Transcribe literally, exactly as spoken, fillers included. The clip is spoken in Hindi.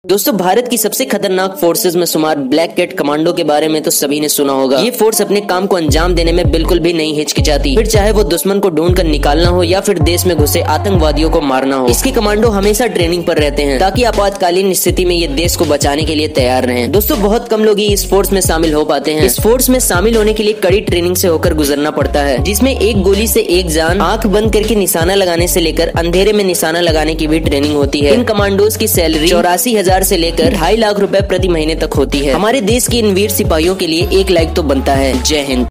दोस्तों, भारत की सबसे खतरनाक फोर्सेज में शुमार ब्लैक कैट कमांडो के बारे में तो सभी ने सुना होगा। ये फोर्स अपने काम को अंजाम देने में बिल्कुल भी नहीं हिचकिचाती, फिर चाहे वो दुश्मन को ढूंढ कर निकालना हो या फिर देश में घुसे आतंकवादियों को मारना हो। इसके कमांडो हमेशा ट्रेनिंग पर रहते हैं ताकि आपातकालीन स्थिति में ये देश को बचाने के लिए तैयार रहें। दोस्तों, बहुत कम लोग ही इस फोर्स में शामिल हो पाते हैं। इस फोर्स में शामिल होने के लिए कड़ी ट्रेनिंग से होकर गुजरना पड़ता है, जिसमें एक गोली से एक जान, आंख बंद करके निशाना लगाने से लेकर अंधेरे में निशाना लगाने की भी ट्रेनिंग होती है। इन कमांडोज की सैलरी चौरासी हजार से लेकर ढाई लाख रुपए प्रति महीने तक होती है। हमारे देश के इन वीर सिपाहियों के लिए एक लाइक तो बनता है। जय हिंद।